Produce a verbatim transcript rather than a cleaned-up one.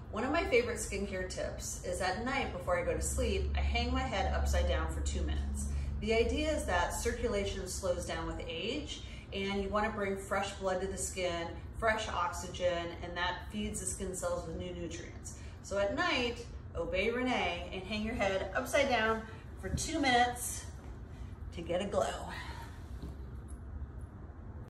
One of my favorite skincare tips is at night before I go to sleep, I hang my head upside down for two minutes. The idea is that circulation slows down with age, and you want to bring fresh blood to the skin, fresh oxygen, and that feeds the skin cells with new nutrients. So at night, obey Renee and hang your head upside down for two minutes to get a glow.